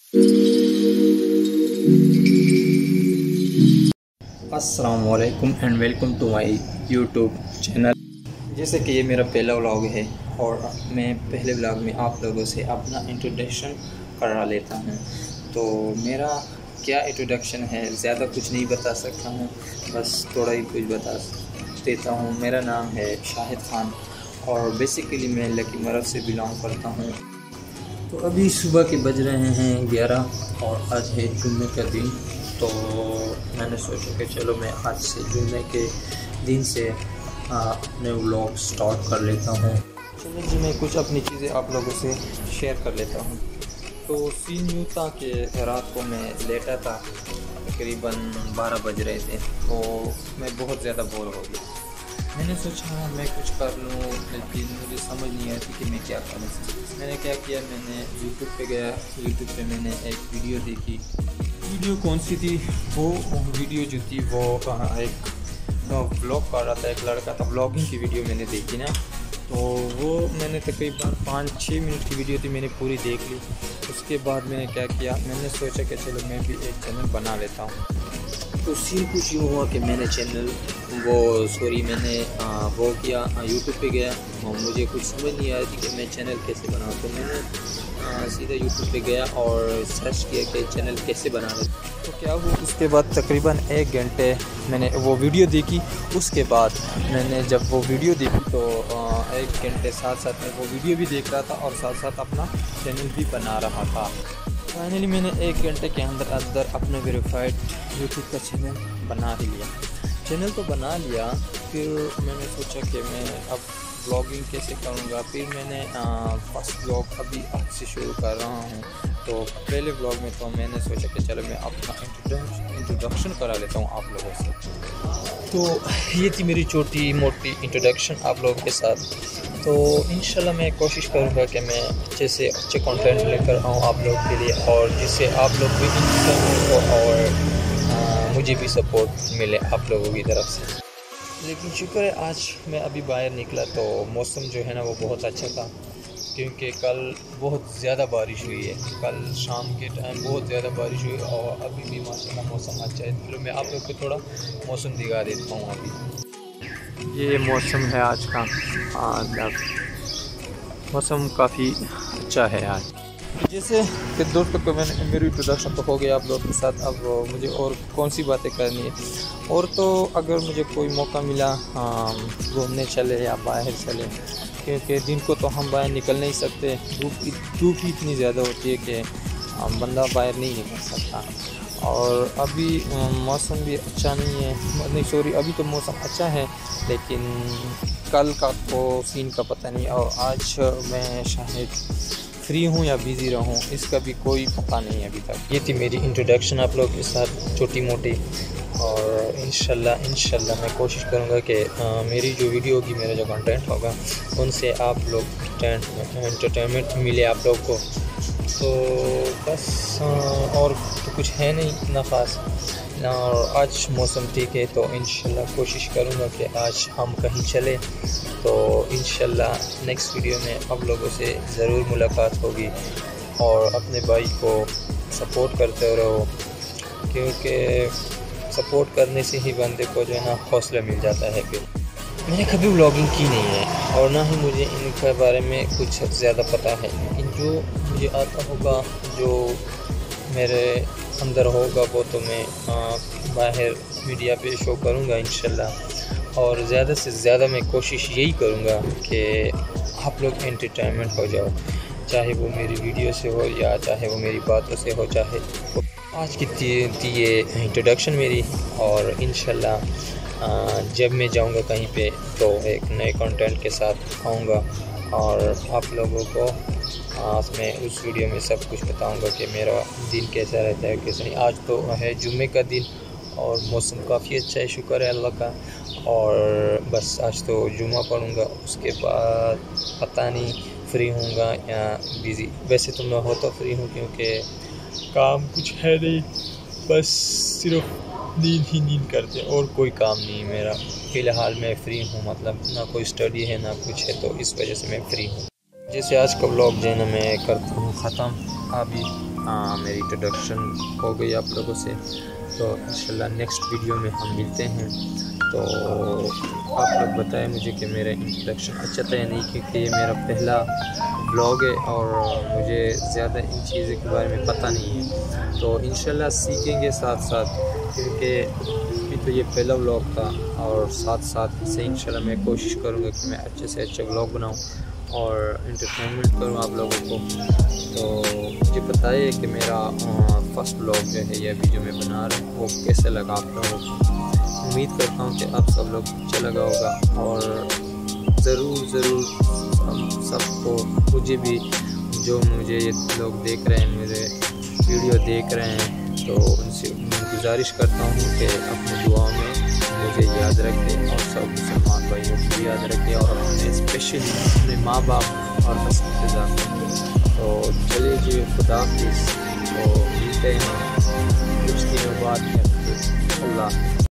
السلام علیکم and welcome to my YouTube channel. جیسے کہ یہ میرا پہلا ولاگ ہے اور میں پہلے ولاگ میں آپ لوگوں سے اپنا انٹروڈکشن کرا لیتا ہوں۔ تو میرا کیا انٹروڈکشن ہے، زیادہ کچھ نہیں بتا سکتا ہوں، بس تھوڑا ہی کچھ بتا دیتا ہوں۔ میرا نام ہے شاہد خان اور بیسیکلی میں لکی مرغ سے بلانگ کرتا ہوں۔ تو ابھی صبح کے بج رہے ہیں 11 اور آج ہے جمعے کا دن۔ تو میں نے سوچا کہ چلو میں آج سے جمعے کے دن سے اپنے ولاگ سٹارٹ کر لیتا ہوں۔ چلو جی، میں کچھ اپنی چیزیں آپ لوگوں سے شیئر کر لیتا ہوں۔ تو سین یوں تھا کہ رات کو میں لیٹا تھا، تقریباً 12 بج رہے تھے، تو میں بہت زیادہ بور ہو گیا۔ میں نے سوچا میں کچھ کر لوں، لیکن مجھے سمجھ نہیں آتی کہ میں کیا کروں۔ میں نے کیا کیا، میں نے یوٹیوب پہ گیا۔ یوٹیوب پہ میں نے ایک ویڈیو دیکھی۔ ویڈیو کون سی تھی؟ وہ ویڈیو جو تھی وہ ایک بلاگ کر رہا تھا، ایک لڑکا تھا، بلاگنگ کی ویڈیو میں نے دیکھی نا۔ تو وہ میں نے تقریباً 5-6 منٹ کی ویڈیو تھی، میں نے پوری دیکھ لی۔ اس کے بعد میں نے کیا کیا، میں نے سوچا کہ چلو میں بھی ایک چینل بنا لیتا ہوں۔ تو سین کچھ یوں ہوا کہ میں نے میں نے وہ کیا، یوٹیوب پہ گیا اور مجھے کچھ سمجھ نہیں آیا تھی کہ میں چینل کیسے بناؤں۔ تو میں نے سیدھا یوٹیوب پہ گیا اور سرچ کیا کہ چینل کیسے بنانا۔ تو کیا ہوا، اس کے بعد تقریباً 1 گھنٹے میں نے وہ ویڈیو دیکھی۔ اس کے بعد میں نے جب وہ ویڈیو دیکھی تو 1 گھنٹے ساتھ ساتھ میں وہ ویڈیو بھی دیکھ رہا تھا اور ساتھ ساتھ اپنا چینل بھی بنا رہا تھا۔ فائنلی میں نے 1 گھنٹے کے اندر اپنا ویریفائڈ یوٹیوب کا چینل بنا ہی لیا۔ چینل تو بنا لیا، پھر میں نے سوچا کہ میں اب بلاگنگ کیسے کروں گا۔ پھر میں نے فرسٹ بلاگ ابھی آج سے شروع کر رہا ہوں۔ تو پہلے بلاگ میں تو میں نے سوچا کہ چلو میں اپنا انٹروڈکشن کرا لیتا ہوں آپ لوگوں سے۔ تو یہ تھی میری چھوٹی موٹی انٹروڈکشن آپ لوگوں کے ساتھ۔ تو انشاءاللہ میں کوشش کروں گا کہ میں اچھے سے اچھے کنٹینٹ لے کر آؤں آپ لوگوں کے لیے، اور جس سے آپ لوگ بھی انٹرسٹ ہو اور مجھے بھی سپورٹ ملے آپ لوگوں کی طرف سے۔ لیکن شکر ہے آج میں ابھی باہر نکلا تو موسم جو ہے نا وہ بہت اچھا تھا، کیونکہ کل بہت زیادہ بارش ہوئی ہے۔ کل شام کے ٹائم بہت زیادہ بارش ہوئی اور ابھی بھی ماشاءاللہ موسم اچھا ہے۔ چلو میں آپ لوگ کو تھوڑا موسم دکھا دیتا ہوں۔ ابھی یہ موسم ہے آج کا، موسم کافی اچھا ہے آج۔ جیسے کہ دوستوں کو میں نے میری انٹروڈکشن تو ہو گیا آپ لوگوں کے ساتھ، اب مجھے اور کون سی باتیں کرنی ہے۔ اور تو اگر مجھے کوئی موقع ملا گھومنے چلے یا باہر چلے، کیونکہ دن کو تو ہم باہر نکل نہیں سکتے، دھوپ ہی اتنی زیادہ ہوتی ہے کہ بندہ باہر نہیں نکل سکتا۔ اور ابھی موسم بھی اچھا نہیں ہے، ابھی تو موسم اچھا ہے، لیکن کل کا تو سین کا پتہ نہیں، اور آج میں شاید فری ہوں یا بیزی رہوں، اس کا بھی کوئی پتہ نہیں ابھی تک۔ یہ تھی میری انٹروڈکشن آپ لوگوں کے ساتھ، چھوٹی موٹی، اور انشاءاللہ میں کوشش کروں گا کہ میری جو ویڈیو ہوگی، میرا جو کنٹینٹ ہوگا، ان سے آپ لوگ انٹرٹینمنٹ ملے آپ لوگ کو۔ تو بس اور تو کچھ ہے نہیں اتنا خاص، اور آج موسم ٹھیک ہے تو انشاءاللہ کوشش کروں گا کہ آج ہم کہیں چلیں۔ تو انشاءاللہ نیکسٹ ویڈیو میں آپ لوگوں سے ضرور ملاقات ہوگی، اور اپنے بھائی کو سپورٹ کرتے رہو، کیونکہ سپورٹ کرنے سے ہی بندے کو جو ہے نا حوصلہ مل جاتا ہے۔ پھر میں نے کبھی ولاگنگ کی نہیں ہے اور نہ ہی مجھے ان کے بارے میں کچھ زیادہ پتہ ہے، لیکن جو مجھے آتا ہوگا، جو میرے اندر ہوگا، وہ تو میں باہر میڈیا پہ شو کروں گا انشاءاللہ۔ اور زیادہ سے زیادہ میں کوشش یہی کروں گا کہ آپ لوگ انٹرٹینمنٹ ہو جاؤ، چاہے وہ میری ویڈیو سے ہو یا چاہے وہ میری باتوں سے ہو، چاہے آج کی تھی یہ انٹروڈکشن میری۔ اور انشاءاللہ جب میں جاؤں گا کہیں پہ تو ایک نئے کنٹینٹ کے ساتھ آؤں گا، اور آپ لوگوں کو میں اس ویڈیو میں سب کچھ بتاؤں گا کہ میرا دن کیسا رہتا ہے کیسا نہیں۔ آج تو ہے جمعے کا دن اور موسم کافی اچھا ہے، شکر ہے اللہ کا۔ اور بس آج تو جمعہ پڑھوں گا، اس کے بعد پتہ نہیں فری ہوں گا یا بیزی۔ ویسے تو میں ہوتا فری ہوں، کیونکہ کام کچھ ہے نہیں، بس صرف نیند ہی نیند کرتے، اور کوئی کام نہیں میرا۔ فی الحال میں فری ہوں، مطلب نہ کوئی اسٹڈی ہے نہ کچھ ہے، تو اس وجہ سے میں فری ہوں۔ جیسے آج کا ولاگ جو ہے نا میں کرتا ہوں ختم ابھی۔ میری انٹروڈکشن ہو گئی آپ لوگوں سے. تو انشاءاللہ نیکسٹ ویڈیو میں ہم ملتے ہیں. تو آپ لوگ بتائیں مجھے کہ میرا انٹروڈکشن اچھا تھا یا نہیں، کیونکہ یہ میرا پہلا بلاگ ہے اور مجھے زیادہ ان چیزوں کے بارے میں پتہ نہیں ہے. تو انشاءاللہ سیکھیں گے ساتھ ساتھ، کیونکہ ابھی تو یہ پہلا بلاگ تھا، اور ساتھ ساتھ اس سے انشاءاللہ میں کوشش کروں گا کہ میں اچھے سے اچھا بلاگ بناؤں اور انٹرٹینمنٹ کروں آپ لوگوں کو. تو مجھے بتائیے کہ میرا فرسٹ بلاگ جو ہے یہ ابھی جو میں بنا رہا ہوں وہ کیسے لگا آپ لوگوں کو. امید کرتا ہوں کہ آپ سب لوگ اچھا لگا ہوگا، اور ضرور سب کو، مجھے بھی جو مجھے یہ لوگ دیکھ رہے ہیں، میرے ویڈیو دیکھ رہے ہیں، تو ان سے گزارش کرتا ہوں کہ اپنے دعا میں مجھے یاد رکھیں، اور سب مسلمان بھائیوں کو بھی یاد رکھیں، اور اپنے اسپیشلی اپنے ماں باپ اور اساتذہ. تو چلیے جی، خدا حافظ. تو ملتے ہیں کچھ دنوں بعد. اللہ